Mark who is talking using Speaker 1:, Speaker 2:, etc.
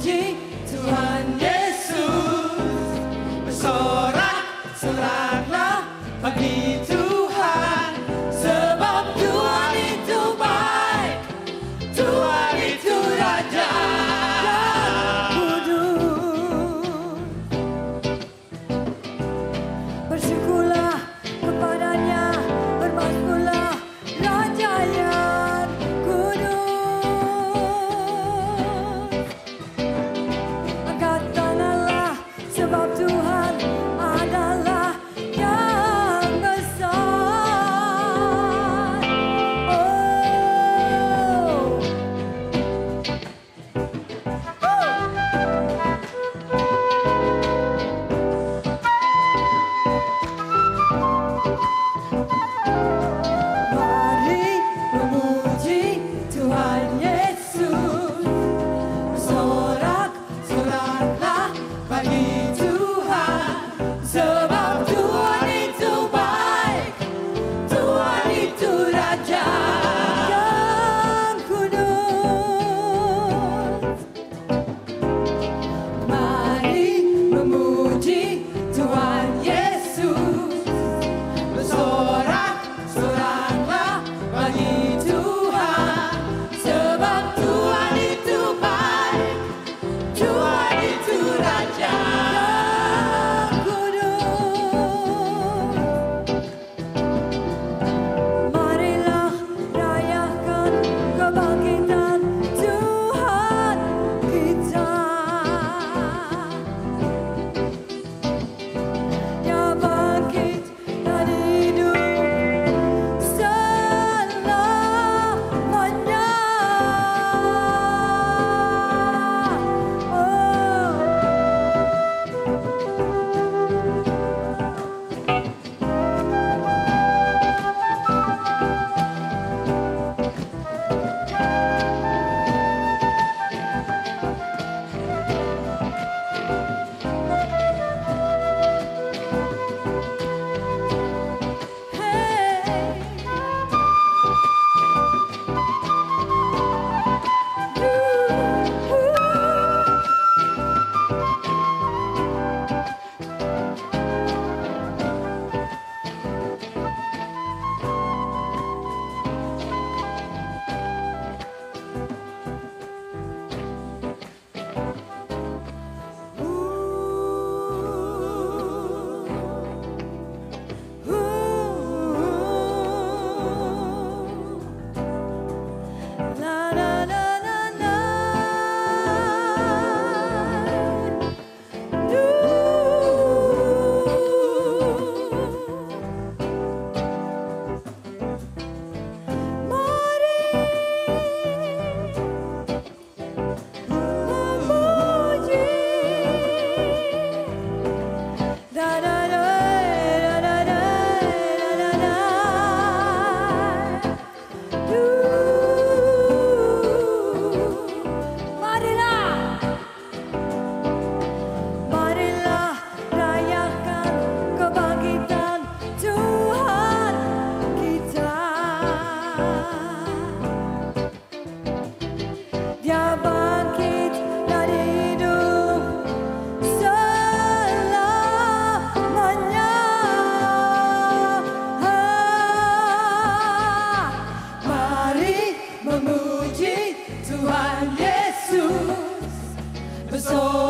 Speaker 1: memuji Tuhan Yesus. Bersorak-soraklah bagi Tuhan, sebab Tuhan itu baik, Tuhan itu Raja yang kudus. Bersyukurlah kepadanya, bermasmurlah Raja yang kudus. Angkat tanganlah, sebab Tuhan adalah yang besar. Mari memuji Tuhan Yesus. Bersorak-soraklah bagi Tuhan, sebab Tuhan itu baik, Tuhan itu Raja yang kudus. Mari memuji Tuhan Yesus. Bersorak-soraklah bagi Tuhan, sebab Tuhan itu baik, Tuhan itu Raja yang kudus. Marilah rayakan kebangkitan Tuhan kita. Dia bangkit dari hidup selamanya. La la la la la. Mari memuji. Da da da da da da da da. Marilah rayakan kebangkitan Tuhan kita. Dia bangkit dari hidup selamanya. Mari memuji Tuhan Yesus. Bersorak